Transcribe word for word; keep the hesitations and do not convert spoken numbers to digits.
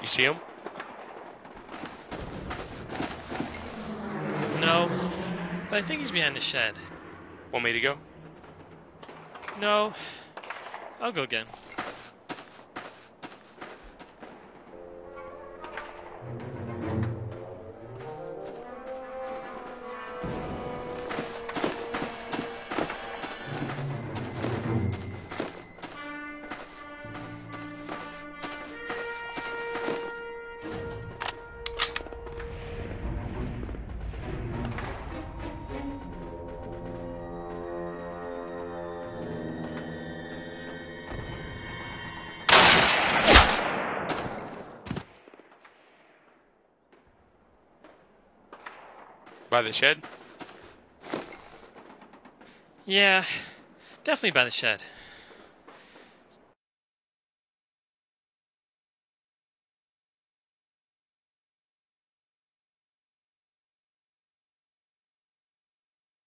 You see him? No, but I think he's behind the shed. Want me to go? No, I'll go again. By the shed? Yeah, definitely by the shed.